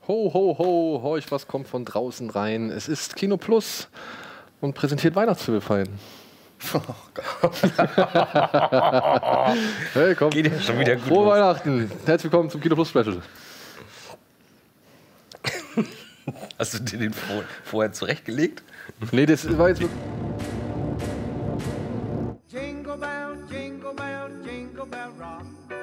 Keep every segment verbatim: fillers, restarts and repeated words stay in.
Ho, ho, ho, horch, was kommt von draußen rein. Es ist Kino Plus und präsentiert Weihnachtsfilmfeiern. Oh Gott. Hey, komm. Geht ja schon wieder gut Frohe los. Weihnachten. Herzlich willkommen zum Kino Plus Special. Hast du dir den vor, vorher zurechtgelegt? Nee, das war jetzt... Jingle bell, jingle bell, jingle bell rock.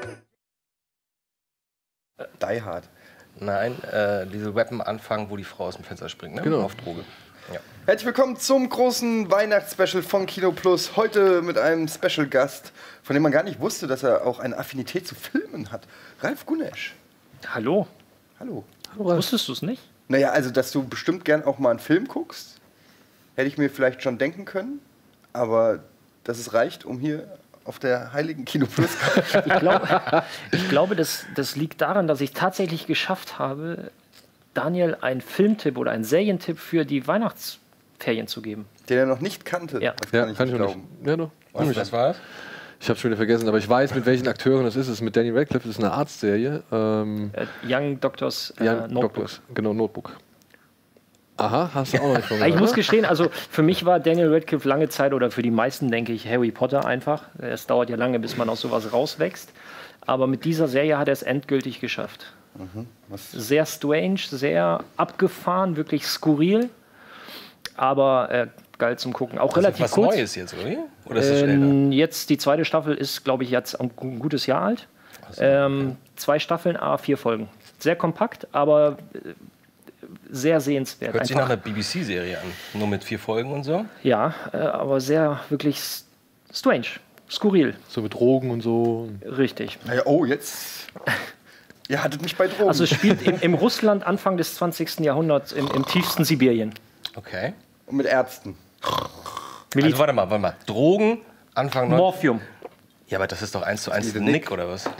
Die Hard. Nein, äh, diese Weapon anfangen, wo die Frau aus dem Fenster springt, ne? Genau. Auf Droge. Ja. Herzlich willkommen zum großen Weihnachtsspecial von Kino Plus. Heute mit einem Special-Gast, von dem man gar nicht wusste, dass er auch eine Affinität zu Filmen hat. Ralf Gunesch. Hallo? Hallo. Wusstest du es nicht? Naja, also, dass du bestimmt gern auch mal einen Film guckst, hätte ich mir vielleicht schon denken können. Aber dass es reicht, um hier auf der heiligen Kino Plus Ich glaube, ich glaube das, das liegt daran, dass ich tatsächlich geschafft habe, Daniel einen Filmtipp oder einen Serientipp für die Weihnachtsferien zu geben. den er noch nicht kannte. Ja. Das Ja, kann ich kann ich nicht auch glauben. nicht. Ja, doch. Was, was war das? Ich habe schon wieder vergessen, aber ich weiß, mit welchen Akteuren das ist. Es ist mit Daniel Radcliffe, das ist eine Arztserie. Ähm, Äh, Young Doctors äh, Young Notebook. Doctors, genau, Notebook. Aha, hast du auch noch nicht von Ich gehört, muss ne? gestehen, also für mich war Daniel Radcliffe lange Zeit, oder für die meisten, denke ich, Harry Potter einfach. Es dauert ja lange, bis man aus sowas rauswächst. Aber mit dieser Serie hat er es endgültig geschafft. Was? Sehr strange, sehr abgefahren, wirklich skurril. Aber äh, geil zum Gucken. Auch relativ was kurz. Neues jetzt, oder? Oder ist das schon älter? Ähm, jetzt die zweite Staffel ist, glaube ich, jetzt ein gu- gutes Jahr alt. so, ähm, zwei Staffeln, a vier Folgen. Sehr kompakt, aber äh, sehr sehenswert. Hört sich nach Einfach, einer B B C-Serie an. Nur mit vier Folgen und so. ja, äh, aber sehr wirklich s- strange, skurril, So mit Drogen und so. richtig. Naja, oh, jetzt. Ihr hattet mich bei Drogen. Also es spielt im, im Russland Anfang des zwanzigsten Jahrhunderts, im, im tiefsten Sibirien. Okay. Und mit Ärzten. Miliz Also warte mal, warte mal. Drogen, Anfang neun. Morphium. Ja, aber das ist doch eins zu eins Diese Nick, Nick. oder was?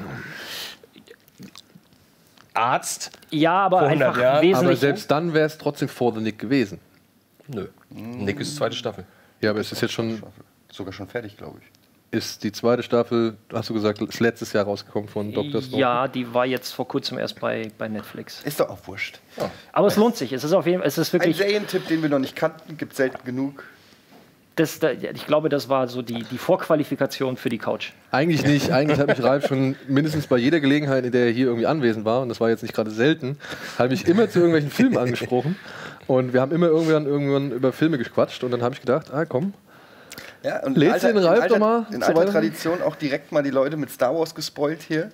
Arzt? Ja, aber Vor hundert einfach Jahren. Aber wesentlich. selbst dann wäre es trotzdem vor The Nick gewesen. Nö. Nick ist zweite Staffel. Ja, aber es ist jetzt schon, Sogar schon fertig, glaube ich. ist die zweite Staffel, hast du gesagt, ist letztes Jahr rausgekommen von Doktor Stone. Ja, die war jetzt vor kurzem erst bei, bei Netflix. Ist doch auch wurscht. Aber es lohnt sich. Es ist auf jeden Fall, es ist Ein wirklich, Serientipp, den wir noch nicht kannten, gibt selten genug. das, da- ich glaube, das war so die, die Vorqualifikation für die Couch. Eigentlich nicht. Eigentlich hat mich Ralf schon mindestens bei jeder Gelegenheit, in der er hier irgendwie anwesend war, und das war jetzt nicht gerade selten, hat mich immer zu irgendwelchen Filmen angesprochen. Und wir haben immer irgendwann, irgendwann über Filme gequatscht. Und dann habe ich gedacht, ah komm, Ja, und Lädst in du den alter- Ralf in doch mal alter, in zu alter Weihnachten? Tradition auch direkt mal die Leute mit Star Wars gespoilt hier.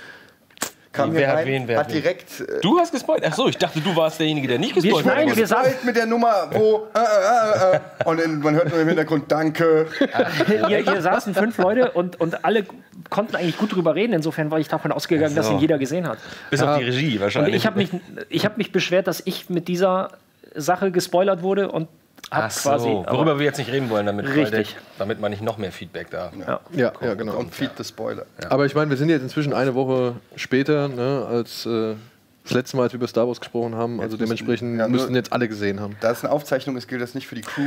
Kam Wer hier hat rein, wen, wer hat hat wen? direkt äh, Du hast gespoilt? Ach so, ich dachte, du warst derjenige, der nicht gespoilt schneiden, hat. wir sagen- gespoilt mit der Nummer, wo äh, äh, äh, äh, und in, man hört nur im Hintergrund Danke. Hier, hier saßen fünf Leute und, und alle konnten eigentlich gut drüber reden. Insofern war ich davon ausgegangen, Ach so. dass ihn jeder gesehen hat. Bis auf die Regie Und wahrscheinlich. ich habe mich, ich hab mich beschwert, dass ich mit dieser Sache gespoilert wurde und habe Ach so, quasi. worüber aber- wir jetzt nicht reden wollen, damit, weil Richtig. der, damit man nicht noch mehr Feedback da. ja. ja, ja genau. Und feed the Spoiler. Aber ich meine, wir sind jetzt inzwischen eine Woche später, ne, als äh, das letzte Mal, als wir über Star Wars gesprochen haben. Also müssen- dementsprechend ja, nur- müssten jetzt alle gesehen haben. Da es eine Aufzeichnung ist, gilt das nicht für die Crew.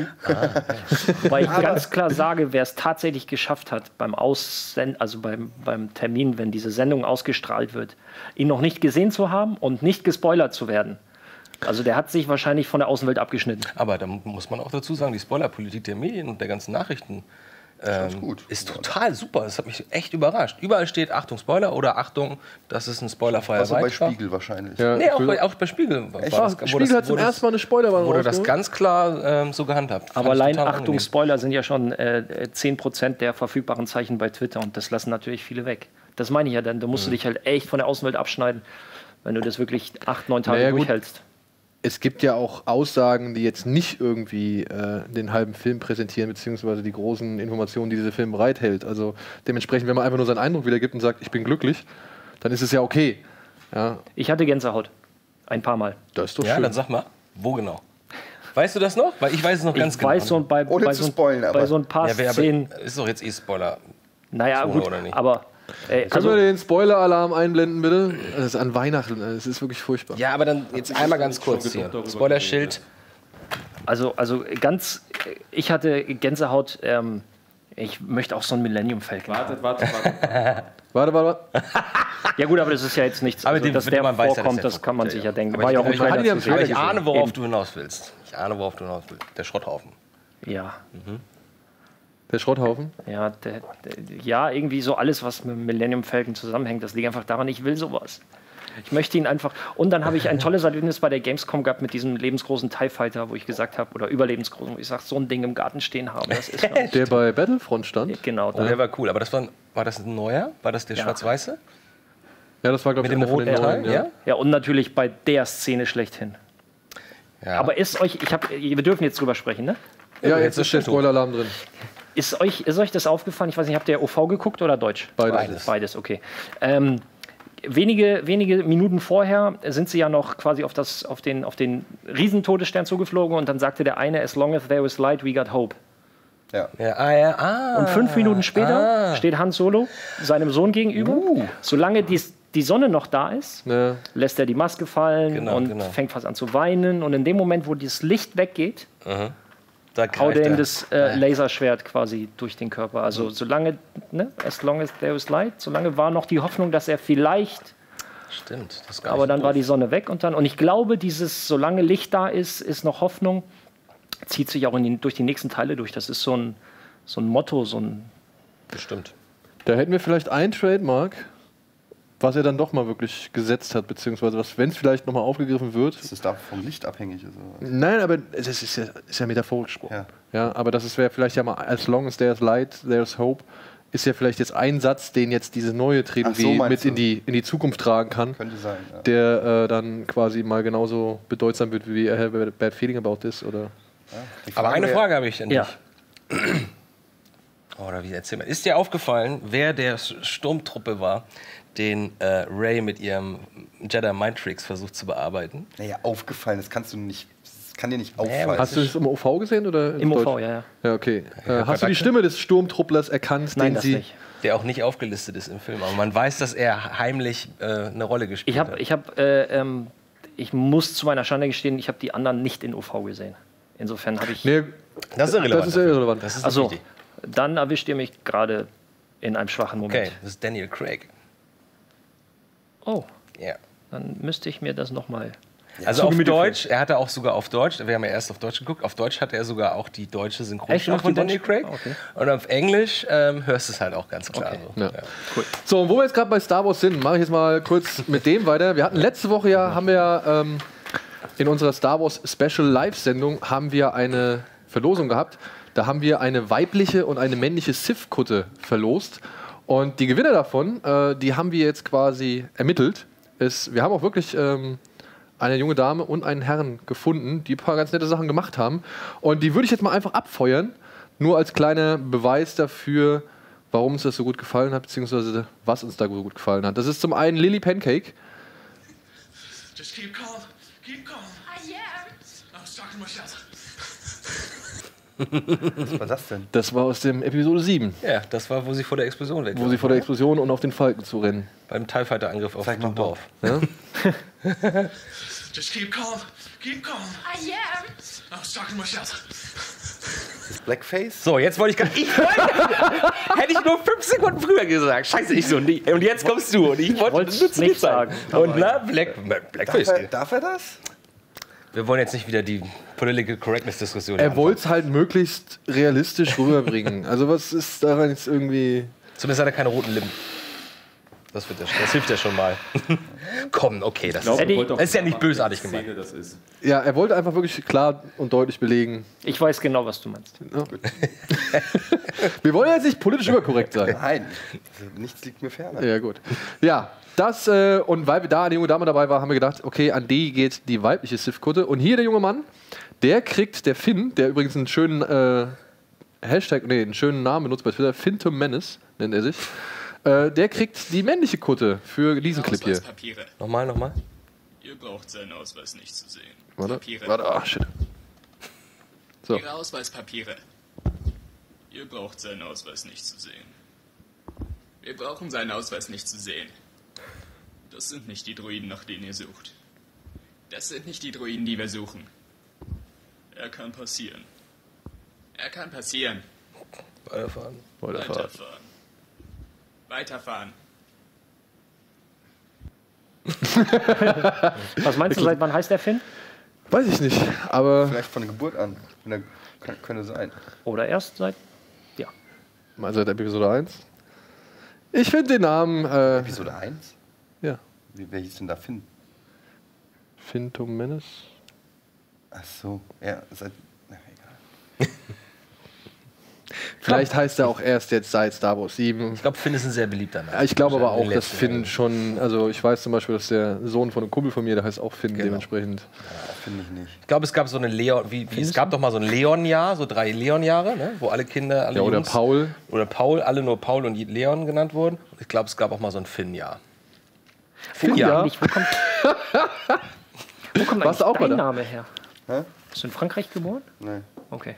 Weil ich ganz klar sage, wer es tatsächlich geschafft hat, beim Aussend also beim, beim Termin, wenn diese Sendung ausgestrahlt wird, ihn noch nicht gesehen zu haben und nicht gespoilert zu werden. Also der hat sich wahrscheinlich von der Außenwelt abgeschnitten. Aber da muss man auch dazu sagen, die Spoilerpolitik der Medien und der ganzen Nachrichten ähm, gut. ist total super. Das hat mich echt überrascht. Überall steht Achtung Spoiler oder Achtung, das ist ein spoilerfreier Also bei Beitrag. Spiegel wahrscheinlich. Ja, Nee, auch ich will- bei, auch bei Spiegel. War Echt? das, Ah, Spiegel hat zum ersten Mal eine Spoilerwarnung Wurde das rausgeholt. ganz klar ähm, so gehandhabt. Fand Aber ich allein total Achtung, angenehm. Spoiler sind ja schon äh, zehn Prozent der verfügbaren Zeichen bei Twitter und das lassen natürlich viele weg. Das meine ich ja dann. Da musst du dich halt echt von der Außenwelt abschneiden, wenn du das wirklich acht, neun Tage Naja, gut. durchhältst. Es gibt ja auch Aussagen, die jetzt nicht irgendwie äh, den halben Film präsentieren, beziehungsweise die großen Informationen, die dieser Film bereithält. Also dementsprechend, wenn man einfach nur seinen Eindruck wiedergibt und sagt, ich bin glücklich, dann ist es ja okay. Ja, Ich hatte Gänsehaut. Ein paar Mal. das ist doch Ja, schön. dann sag mal, wo genau? Weißt du das noch? Weil ich weiß es noch ganz Ich genau. weiß so bei, Ohne bei, zu so, spoilen, aber- bei so ein paar ja, wer, Szenen. aber ist doch jetzt eh Spoiler. Naja, Zone, gut, oder nicht? aber. Äh, Können also, wir den Spoiler-Alarm einblenden, bitte? Das ist an Weihnachten, das ist wirklich furchtbar. Ja, aber dann jetzt einmal ganz kurz hier. Spoilerschild. also, also ganz. Ich hatte Gänsehaut ähm, Ich möchte auch so einen Millennium Falcon. Wartet, wartet, wartet. Warte, warte. Ja gut, aber das ist ja jetzt nichts, Aber also, den- dass den der man weiß ja, dass vorkommt, der das kann man vorkommt, sich ja. ja denken. Aber War ich- ja auch im ich- Trailer man hat ihn ja zu im sehen. Aber Trailer ich gesehen. ahne, worauf Eben. du hinaus willst. Ich ahne, worauf du hinaus willst. Der Schrotthaufen. Ja, Der Schrotthaufen. ja, der, der, ja, irgendwie so alles, was mit Millennium Falcon zusammenhängt, das liegt einfach daran, ich will sowas. Ich möchte ihn einfach. Und dann habe ich ein tolles Erlebnis bei der Gamescom gehabt mit diesem lebensgroßen TIE Fighter, wo ich gesagt habe, oder überlebensgroßen, wo ich sage, so ein Ding im Garten stehen haben, das ist für mich Der bei Battlefront stand. genau Oh, da. der war cool. Aber das war, ein- war das ein neuer? War das der Ja. schwarz-weiße? Ja, das war, glaube ich, Mit dem einer von den roten neuen. Teil? Ja? Ja, und natürlich bei der Szene schlechthin. Ja. Aber ist euch, ich habe, wir dürfen jetzt drüber sprechen, ne? Ja, jetzt jetzt ist ist der schon tot. Spoiler-Alarm drin. Ist euch, ist euch das aufgefallen? Ich weiß nicht, habt ihr O V geguckt oder Deutsch? Beides. Beides. Beides, okay. Ähm, wenige, wenige Minuten vorher sind sie ja noch quasi auf, das, auf den, auf den Riesentodesstern zugeflogen und dann sagte der eine, as long as there is light, we got hope. Ja. Ja, ah, ja, ah. Und fünf Minuten später Ah. steht Han Solo seinem Sohn gegenüber. Solange die, die Sonne noch da ist, Ja. lässt er die Maske fallen Genau, und genau. fängt fast an zu weinen. Und in dem Moment, wo das Licht weggeht, Da haut greift er ihm er. das äh, Laserschwert quasi durch den Körper. Also solange, ne, as long as there is light, solange war noch die Hoffnung, dass er vielleicht, Stimmt. Das ist gar aber nicht dann doof. war die Sonne weg und dann, und ich glaube, dieses, solange Licht da ist, ist noch Hoffnung, zieht sich auch in die, durch die nächsten Teile durch. Das ist so ein, so ein Motto, so ein, Bestimmt. Da hätten wir vielleicht ein Trademark, was er dann doch mal wirklich gesetzt hat, beziehungsweise was, wenn es vielleicht nochmal aufgegriffen wird. Dass es da vom Licht abhängig ist. Oder? Nein, aber es ist, ist, ja, ist ja metaphorisch gesprochen. Ja. Ja, aber das wäre vielleicht ja mal, as long as there's light, there's hope, ist ja vielleicht jetzt ein Satz, den jetzt diese neue Trilogie Ach so, meinst mit du? in die, in die Zukunft tragen kann, Könnte sein. Ja. der äh, dann quasi mal genauso bedeutsam wird wie I have a bad feeling about this, oder? Die Aber eine wäre- Frage habe ich an ja. dich. Oder wie erzähl mal. Ist dir aufgefallen, wer der Sturmtruppe war, den äh, Rey mit ihrem Jedi Mind Tricks versucht zu bearbeiten? Naja, aufgefallen, das kannst du nicht. Das kann dir nicht aber auffallen. Hast du das im O V gesehen oder im O V, Deutsch? ja, ja. Ja, okay. Äh, hab hast du die Kontakte. Stimme des Sturmtrupplers erkannt, Nein, den das sie. nicht. Der auch nicht aufgelistet ist im Film. Aber man weiß, dass er heimlich äh, eine Rolle gespielt Ich habe, hat. ich habe, äh, ähm, ich muss zu meiner Schande gestehen, ich habe die anderen nicht in O V gesehen. Insofern habe ich. Nee, Das ist irrelevant. das ist irrelevant. Das ist Also, wichtig. dann erwischt ihr mich gerade in einem schwachen Moment. Okay, das ist Daniel Craig. Oh, Ja. dann müsste ich mir das nochmal. Also auf Gemüte Deutsch, er hatte auch sogar auf Deutsch, wir haben ja erst auf Deutsch geguckt, auf Deutsch hatte er sogar auch die deutsche Synchronstimme Echt? Auch von die Daniel deutsche? Craig. Ah, okay. Und auf Englisch ähm, hörst du es halt auch ganz klar. Okay. So. Ja. Ja. So, und wo wir jetzt gerade bei Star Wars sind, mache ich jetzt mal kurz mit dem weiter. Wir hatten letzte Woche ja, haben wir ja ähm, in unserer Star Wars Special Live-Sendung haben wir eine Verlosung gehabt. Da haben wir eine weibliche und eine männliche Sith-Kutte verlost. Und die Gewinner davon, äh, die haben wir jetzt quasi ermittelt. Es, wir haben auch wirklich ähm, eine junge Dame und einen Herrn gefunden, die ein paar ganz nette Sachen gemacht haben. Und die würde ich jetzt mal einfach abfeuern, nur als kleiner Beweis dafür, warum uns das so gut gefallen hat, beziehungsweise was uns da so gut gefallen hat. Das ist zum einen Lily Pancake. Just keep calm. Keep calm. I am. I was talking to myself. Was war das denn? Das war aus dem Episode sieben, ja, das war, wo sie vor der Explosion weg wo waren. sie vor der Explosion und auf den Falken zu rennen. Beim TIE Fighter Angriff auf Zeig das mal Dorf. Ja? Just keep calm. Keep calm. I am. I was talking to myself. Das Blackface? So, jetzt wollte ich gerade. Ich wollte, hätte ich nur fünf Sekunden früher gesagt. Scheiße, ich so. nie. Und jetzt kommst du. Und ich wollte wollt's nur zu nicht dir sagen. sagen, Und na, Black, Darf Blackface. er, darf er das? Wir wollen jetzt nicht wieder die Political Correctness-Diskussion. Er wollte es halt möglichst realistisch rüberbringen. Also was ist daran jetzt irgendwie... Zumindest hat er keine roten Lippen. Das, wird ja, das hilft ja schon mal. Komm, okay, das ist, Eddie- Wollt doch das ist ja nicht sagen, bösartig welche gemeint. Szene das ist. Ja, er wollte einfach wirklich klar und deutlich belegen. Ich weiß genau, was du meinst. Wir wollen jetzt nicht politisch überkorrekt sein. Nein. Also, nichts liegt mir ferner. Ja, gut. Ja, das, äh, und weil wir da eine junge Dame dabei war, haben wir gedacht, okay, an die geht die weibliche Sith-Kutte. Und hier der junge Mann, der kriegt, der Finn, der übrigens einen schönen äh, Hashtag, nee, einen schönen Namen benutzt bei Twitter, Phantom Menace nennt er sich, äh, der kriegt die männliche Kutte für diesen Clip hier. Ausweispapiere. Nochmal, nochmal. Ihr braucht seinen Ausweis nicht zu sehen. Warte, Papiere. warte, ah, shit. So. Ihre Ausweispapiere. Ihr braucht seinen Ausweis nicht zu sehen. Wir brauchen seinen Ausweis nicht zu sehen. Das sind nicht die Druiden, nach denen ihr sucht. Das sind nicht die Druiden, die wir suchen. Er kann passieren. Er kann passieren. Weiterfahren. Weiterfahren. Weiterfahren. Weiterfahren. Was meinst du, seit wann heißt der Finn? Weiß ich nicht, aber Vielleicht von Geburt an. Wenn er- kann, könnte sein. Oder erst seit. Ja. mal seit Episode eins. Ich finde den Namen, äh, Episode eins? ja, Wie, wer hieß denn da Finn? Phantom Menace. Ach so, ja, seit. Na, egal. Vielleicht heißt er auch erst jetzt seit Star Wars sieben. Ich glaube, Finn ist ein sehr beliebter Name. Ja, ich glaube aber In den auch, dass letzten Finn Jahren. schon, also ich weiß zum Beispiel, dass der Sohn von einem Kumpel von mir, der heißt auch Finn, Genau. dementsprechend. Finde ich nicht. Ich glaube, es gab so eine Leon, wie, wie, es gab doch mal so ein Leon-Jahr, so drei Leon-Jahre, ne? Wo alle Kinder, alle Ja, oder Jungs, Paul. oder Paul, alle nur Paul und Leon genannt wurden. Ich glaube, es gab auch mal so ein Finn-Jahr. Finn-Jahr? Eigentlich, wo kommt, wo kommt Warst du eigentlich auch bei dein der- Name her? Hä? Bist du in Frankreich geboren? Nein. Okay.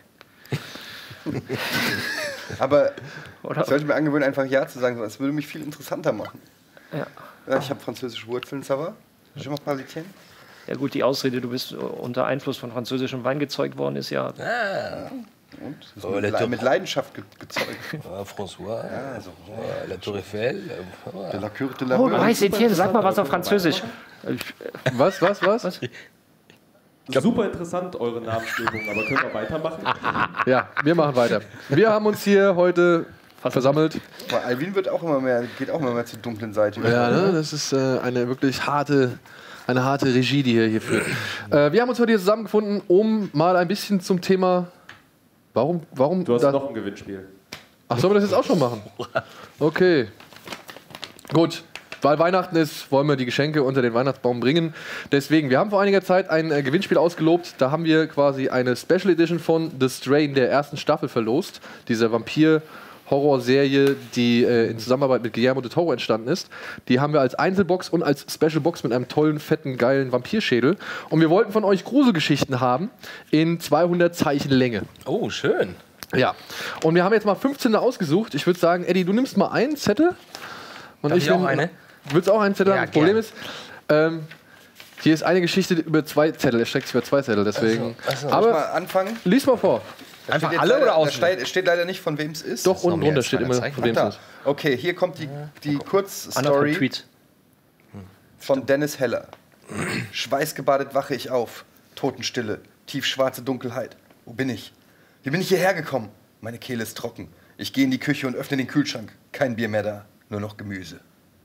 Aber Oder? ich sollte mir angewöhnen, einfach Ja zu sagen. Das würde mich viel interessanter machen. Ja. Ja, ich habe französische Wurzeln, ça va? Je m'appelle Paulitien. Ja gut, die Ausrede, du bist unter Einfluss von französischem Wein gezeugt worden, ist ja... Und? Das ist Oh, mit, der Le Typ. mit Leidenschaft ge gezeugt. Äh, François, Also, äh, La Tour Eiffel. Äh, de la cure de la Oh, Beurre. heiß Etienne, sag mal was auf Französisch. Was, was, was? Super interessant, eure Namensgebung, aber können wir weitermachen? Ja, wir machen weiter. Wir haben uns hier heute versammelt. Aber Alvin wird auch immer mehr, geht auch immer mehr zur dunklen Seite. Ja, ne? Das ist äh, eine wirklich harte, eine harte Regie, die hier, hier führt. Äh, wir haben uns heute hier zusammengefunden, um mal ein bisschen zum Thema. Warum? warum Du hast da- noch ein Gewinnspiel. Ach, sollen wir das jetzt auch schon machen? Okay. Gut. Weil Weihnachten ist, wollen wir die Geschenke unter den Weihnachtsbaum bringen. Deswegen, wir haben vor einiger Zeit ein äh, Gewinnspiel ausgelobt. Da haben wir quasi eine Special Edition von The Strain der ersten Staffel verlost. Diese Vampir-Horror-Serie, die äh, in Zusammenarbeit mit Guillermo del Toro entstanden ist. Die haben wir als Einzelbox und als Special Box mit einem tollen, fetten, geilen Vampirschädel. Und wir wollten von euch Gruselgeschichten haben in zweihundert Zeichen Länge. Oh, schön. Ja, und wir haben jetzt mal fünfzehn ausgesucht. Ich würde sagen, Eddie, du nimmst mal einen Zettel. Und Darf ich auch nehm- eine? Du willst auch einen Zettel Ja, haben? Das Problem gern. ist, ähm, hier ist eine Geschichte über zwei Zettel. Er streckt sich über zwei Zettel, deswegen. Ach so. Aber Mal anfangen. lies mal vor. Da Einfach steht jetzt alle leider, oder da außen? steht, steht leider nicht, von wem es ist. Doch, noch unten mehr drunter als steht immer, zweihundert von Ach, wem es da. ist. Okay, hier kommt die, die Anderthalb Kurzstory Tweets. von Dennis Heller. Schweißgebadet wache ich auf. Totenstille, tiefschwarze Dunkelheit. Wo bin ich? Wie bin ich hierher gekommen? Meine Kehle ist trocken. Ich gehe in die Küche und öffne den Kühlschrank. Kein Bier mehr da, nur noch Gemüse.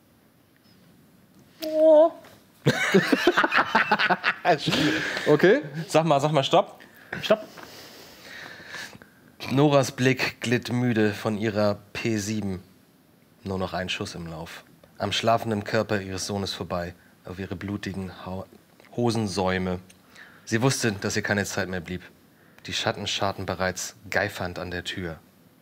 Okay? Sag mal, sag mal, stopp. Stopp. Noras Blick glitt müde von ihrer P sieben. Nur noch ein Schuss im Lauf. Am schlafenden Körper ihres Sohnes vorbei, auf ihre blutigen ha Hosensäume. Sie wusste, dass ihr keine Zeit mehr blieb. Die Schatten scharten bereits geifernd an der Tür.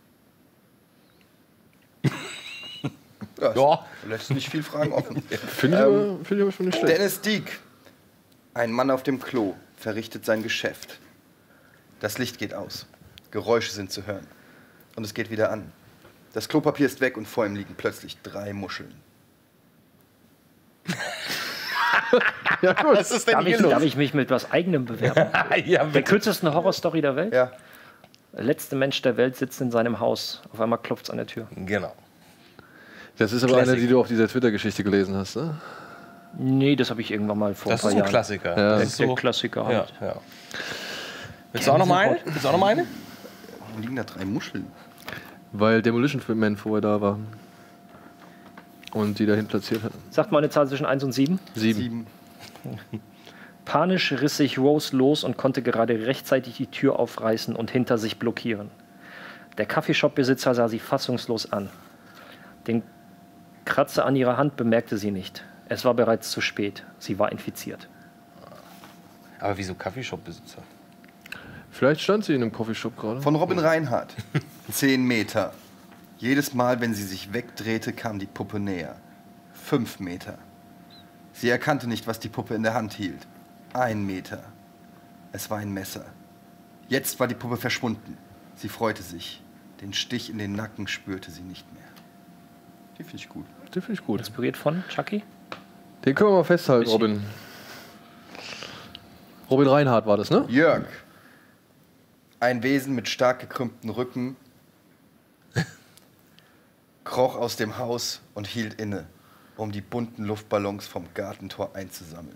Ja, Ja. lässt nicht viel Fragen offen. Finde ich, aber- find ich aber schon nicht schlecht. Dennis Dieck. Ein Mann auf dem Klo verrichtet sein Geschäft. Das Licht geht aus. Geräusche sind zu hören. Und es geht wieder an. Das Klopapier ist weg und vor ihm liegen plötzlich drei Muscheln. Ja, gut. Was ist denn Darf hier ich, los? darf ich mich mit was Eigenem bewerben? ja, Der bitte. kürzesten Horrorstory der Welt? Ja, Der letzte Mensch der Welt sitzt in seinem Haus. Auf einmal klopft es an der Tür. Genau. Das ist aber Classic. eine, die du auf dieser Twitter-Geschichte gelesen hast, ne? Nee, das habe ich irgendwann mal vor Das ein ist paar so ein Jahren. Klassiker. Ja. Das Der, ist der so, Klassiker ja, halt. ja. Willst du auch noch mal eine? Willst du auch noch mal eine? warum liegen da drei Muscheln? Weil Demolition Man vorher da war. Und die dahin platziert hatten. Sagt mal eine Zahl zwischen eins und sieben. Sieben. Sieben. Panisch riss sich Rose los und konnte gerade rechtzeitig die Tür aufreißen und hinter sich blockieren. Der Kaffeeshop-Besitzer sah sie fassungslos an. Den Kratzer an ihrer Hand bemerkte sie nicht. Es war bereits zu spät. Sie war infiziert. Aber wieso Kaffeeshop-Besitzer? Vielleicht stand sie in einem Coffeeshop gerade. Von Robin Reinhardt. Zehn Meter. Jedes Mal, wenn sie sich wegdrehte, kam die Puppe näher. Fünf Meter. Sie erkannte nicht, was die Puppe in der Hand hielt. Ein Meter. Es war ein Messer. Jetzt war die Puppe verschwunden. Sie freute sich. Den Stich in den Nacken spürte sie nicht mehr. Die finde ich gut. Den finde ich gut. Inspiriert von Chucky? Den können wir mal festhalten, Robin. Robin Reinhardt war das, ne? Jörg. Ein Wesen mit stark gekrümmten Rücken kroch aus dem Haus und hielt inne, um die bunten Luftballons vom Gartentor einzusammeln.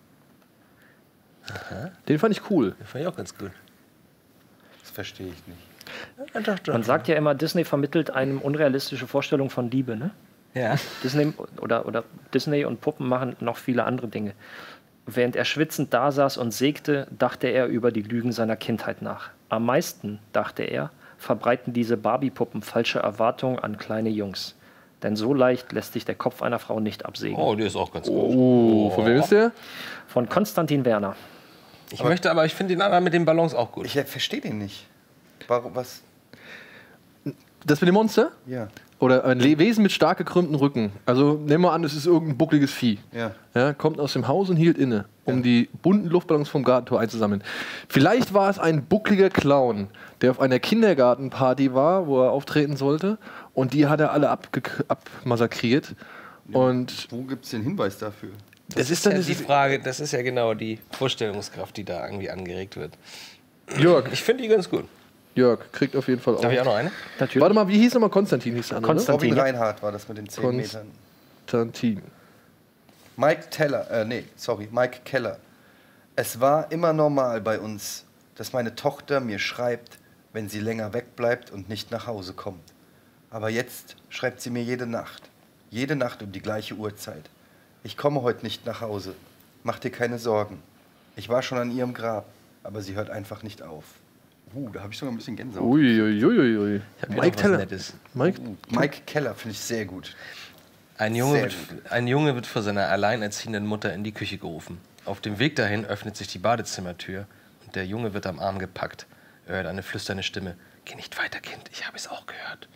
Den fand ich cool. Das fand ich auch ganz gut. Das verstehe ich nicht. Ja, doch, doch. Man sagt ja immer, Disney vermittelt einem unrealistische Vorstellung von Liebe, ne? Ja. Disney oder, oder Disney und Puppen machen noch viele andere Dinge. Während er schwitzend dasaß und sägte, dachte er über die Lügen seiner Kindheit nach. Am meisten, dachte er, verbreiten diese Barbie-Puppen falsche Erwartungen an kleine Jungs. Denn so leicht lässt sich der Kopf einer Frau nicht absägen. Oh, der ist auch ganz gut. Oh, von wem ist der? Von Konstantin Werner. Ich möchte aber, ich finde den anderen mit den Ballons auch gut. Ich äh, verstehe den nicht. Warum, was? Das mit dem Monster? Ja. Oder ein Le- Wesen mit stark gekrümmten Rücken. Also nehmen wir an, es ist irgendein buckliges Vieh. Ja. Ja, kommt aus dem Haus und hielt inne, um Ja. die bunten Luftballons vom Gartentor einzusammeln. Vielleicht war es ein buckliger Clown, der auf einer Kindergartenparty war, wo er auftreten sollte. Und die hat er alle abge- abmassakriert. Und Wo gibt es den Hinweis dafür? das ist Ja, dann die Frage, das ist ja genau die Vorstellungskraft, die da irgendwie angeregt wird. Jörg, Ich finde die ganz gut. Jörg kriegt auf jeden Fall auch. Darf ich auch noch eine? Natürlich. Warte mal, wie hieß nochmal Konstantin? Hieß der andere, ne? Konstantin. Robin Reinhardt war das mit den zehn Konst- Metern. Konstantin. Mike Teller, äh, nee, sorry, Mike Keller. Es war immer normal bei uns, dass meine Tochter mir schreibt, wenn sie länger wegbleibt und nicht nach Hause kommt. Aber jetzt schreibt sie mir jede Nacht. Jede Nacht um die gleiche Uhrzeit. Ich komme heute nicht nach Hause. Mach dir keine Sorgen. Ich war schon an ihrem Grab, aber sie hört einfach nicht auf. Uh, da habe ich sogar ein bisschen Gänsehaut. Uiuiuiui. Ich hab hier Mike noch was Teller. Nettes. Mike? Uh, Mike Keller finde ich sehr gut. Ein Junge, Sehr wird, ein Junge wird von seiner alleinerziehenden Mutter in die Küche gerufen. Auf dem Weg dahin öffnet sich die Badezimmertür und der Junge wird am Arm gepackt. Er hört eine flüsternde Stimme. Geh nicht weiter, Kind, ich habe es auch gehört.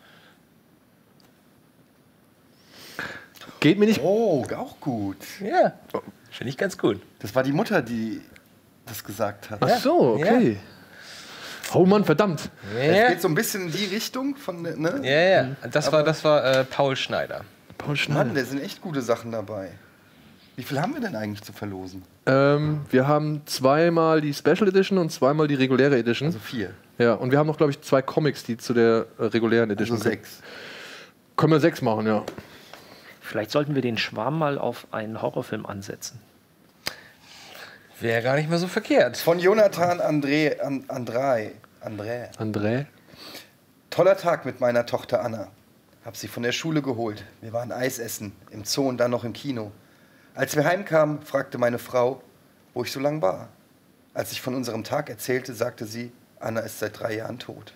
Geht mir nicht. Oh, auch gut. Ja, finde ich ganz gut. Das war die Mutter, die das gesagt hat. Ach so, okay. Oh Mann, verdammt. Es Ja, geht so ein bisschen in die Richtung von, ne? ja, ja. Das war, das war äh, Paul Schneider. Paul Schneider. Mann, da sind echt gute Sachen dabei. Wie viel haben wir denn eigentlich zu verlosen? Ähm, wir haben zweimal die Special Edition und zweimal die reguläre Edition. Also vier. Ja, und wir haben noch, glaube ich, zwei Comics, die zu der äh, regulären Edition Also sechs. Können wir sechs machen, ja. Vielleicht sollten wir den Schwarm mal auf einen Horrorfilm ansetzen. Wäre gar nicht mehr so verkehrt. Von Jonathan André, An, Andrei. André. André? Toller Tag mit meiner Tochter Anna. Hab sie von der Schule geholt. Wir waren Eis essen, im Zoo und dann noch im Kino. Als wir heimkamen, fragte meine Frau, wo ich so lang war. Als ich von unserem Tag erzählte, sagte sie, Anna ist seit drei Jahren tot.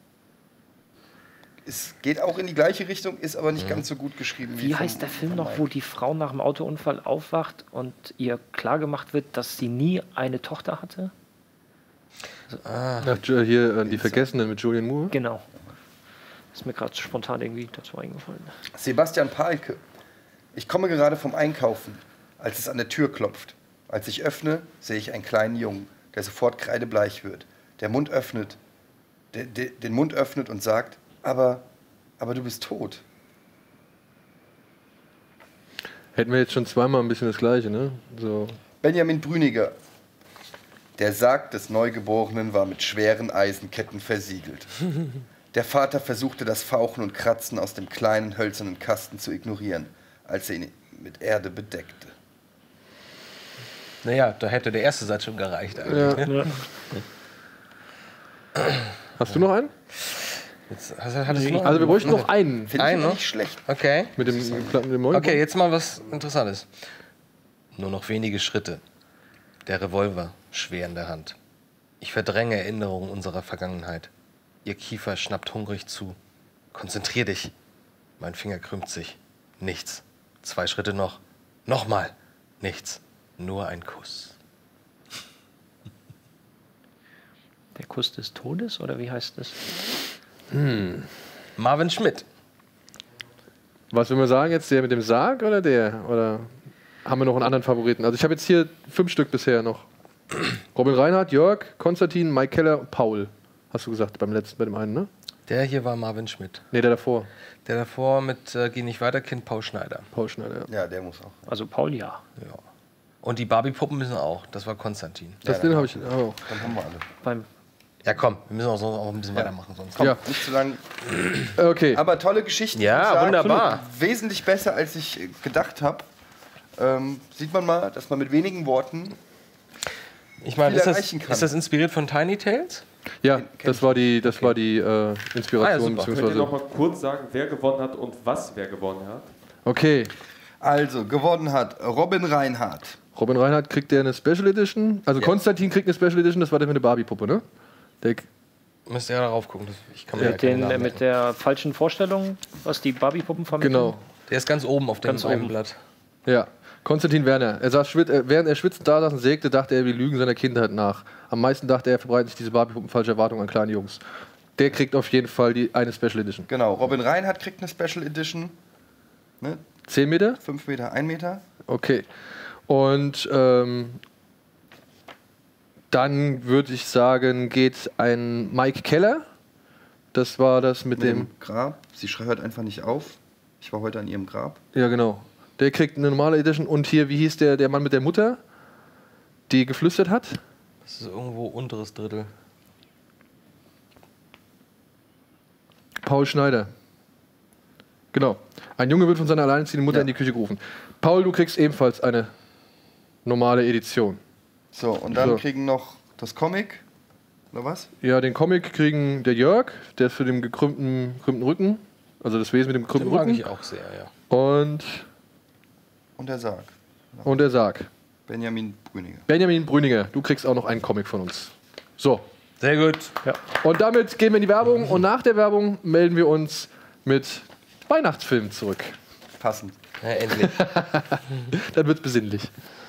Es geht auch in die gleiche Richtung, ist aber nicht ganz so gut geschrieben. Wie vom- heißt der Film vom noch, Mike. wo die Frau nach dem Autounfall aufwacht und ihr klargemacht wird, dass sie nie eine Tochter hatte? Ach, Jo- hier äh, die Vergessenen mit Julian Moore. Genau. Ist mir gerade spontan irgendwie dazu eingefallen. Sebastian Pahlke. Ich komme gerade vom Einkaufen, als es an der Tür klopft. Als ich öffne, sehe ich einen kleinen Jungen, der sofort kreidebleich wird. Der Mund öffnet, der, der, den Mund öffnet und sagt, aber, aber du bist tot. Hätten wir jetzt schon zweimal ein bisschen das Gleiche, ne? So. Benjamin Brüniger. Der Sarg des Neugeborenen war mit schweren Eisenketten versiegelt. Der Vater versuchte das Fauchen und Kratzen aus dem kleinen hölzernen Kasten zu ignorieren, als er ihn mit Erde bedeckte. Naja, da hätte der erste Satz schon gereicht eigentlich. Ja. Ne? Hast du noch einen? Jetzt, hast, du- hattest du noch Also wir einen? bräuchten noch einen Finde ich Ein, aber ne? nicht schlecht. Okay. mit dem, mit dem Mäuschen. Okay, jetzt mal was Interessantes. Nur noch wenige Schritte. Der Revolver schwer in der Hand. Ich verdränge Erinnerungen unserer Vergangenheit. Ihr Kiefer schnappt hungrig zu. Konzentrier dich. Mein Finger krümmt sich. Nichts. Zwei Schritte noch. Nochmal. Nichts. Nur ein Kuss. Der Kuss des Todes oder wie heißt das? Marvin Schmidt. Was will man sagen jetzt, der mit dem Sarg oder der? Oder haben wir noch einen anderen Favoriten? Also ich habe jetzt hier fünf Stück bisher noch. Robin Reinhardt, Jörg, Konstantin, Mike Keller und Paul. Hast du gesagt, beim letzten, bei dem einen, ne? Der hier war Marvin Schmidt. Ne, der davor. Der davor mit äh, Geh nicht weiter, Kind, Paul Schneider. Paul Schneider, ja. Ja, der muss auch. Also Paul, ja. Ja. Und die Barbie-Puppen müssen auch. Das war Konstantin. Das Ja, den dann- habe ich auch. Dann haben wir alle. Beim, Ja, komm, wir müssen auch, so, auch ein bisschen Ja. weitermachen. Sonst. Komm, Ja. nicht zu lang. Okay. Aber tolle Geschichte. Ja, muss ich sagen. wunderbar. Wesentlich besser, als ich äh, gedacht habe. Ähm, sieht man mal, dass man mit wenigen Worten. Ich meine, viel ist das, erreichen kann. ist das inspiriert von Tiny Tales? Ja, kenn das ich war die, das war die äh, Ah, ja, Inspiration. super. Könnt ihr noch beziehungsweise mal kurz sagen, wer gewonnen hat und was wer gewonnen hat? okay. Also, gewonnen hat Robin Reinhardt. Robin Reinhardt kriegt der eine Special Edition. Also Ja. Konstantin kriegt eine Special Edition, das war der mit der Barbie-Puppe, ne? Der, Müsst ihr ja darauf gucken. Das- Ich kann mir ja Mit, keine den, Namen äh, mit merken. der falschen Vorstellung, was die Barbie-Puppen vermitteln. genau. Der ist ganz oben auf dem Ganz einen oben. Blatt. Ja. Konstantin Werner. Er saß schwit äh, während er schwitzend da saß und sägte, dachte er, wir lügen seiner Kindheit nach. Am meisten dachte er, verbreiten sich diese Barbie-Puppen falsche Erwartungen an kleine Jungs. Der kriegt auf jeden Fall die eine Special Edition. Genau, Robin Reinhardt kriegt eine Special Edition. Ne? zehn Meter? fünf Meter, ein Meter. Okay. Und ähm, dann würde ich sagen, geht ein Mike Keller. Das war das mit, Mit dem. dem Grab. Sie hört einfach nicht auf. Ich war heute an ihrem Grab. Ja, genau. Der kriegt eine normale Edition. Und hier, wie hieß der, der Mann mit der Mutter, die geflüstert hat? Das ist irgendwo unteres Drittel. Paul Schneider. Genau. Ein Junge wird von seiner alleinerziehenden Mutter Ja. in die Küche gerufen. Paul, du kriegst ebenfalls eine normale Edition. So, und dann So. kriegen noch das Comic. Oder was? Ja, den Comic kriegen der Jörg, der ist für den gekrümmten, gekrümmten Rücken. Also das Wesen mit dem Den gekrümmten mag Rücken. ich auch sehr, ja. Und, Und der Sarg. und der Sarg. Benjamin Brüninger. Benjamin Brüninger, du kriegst auch noch einen Comic von uns. So. Sehr gut. Und damit gehen wir in die Werbung und nach der Werbung melden wir uns mit Weihnachtsfilmen zurück. Passend. Ja, endlich. Dann wird's besinnlich.